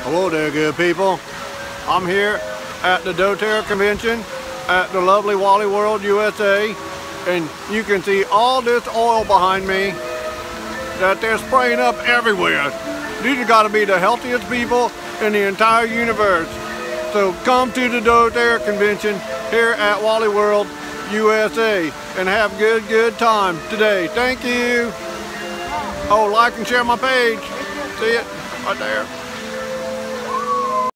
Hello there, good people. I'm here at the dōTERRA convention at the lovely Wally World, USA, and you can see all this oil behind me that they're spraying up everywhere. These have got to be the healthiest people in the entire universe. So come to the dōTERRA convention here at Wally World, USA, and have a good time today. Thank you. Oh, like and share my page. See it right there.